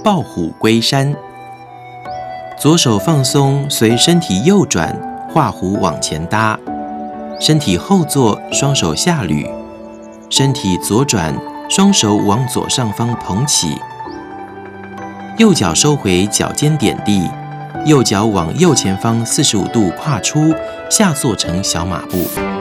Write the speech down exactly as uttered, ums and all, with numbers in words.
抱虎归山。左手放松，随身体右转，画虎往前搭。身体后坐，双手下捋。身体左转，双手往左上方捧起。右脚收回，脚尖点地，右脚往右前方四十五度跨出，下坐成小马步。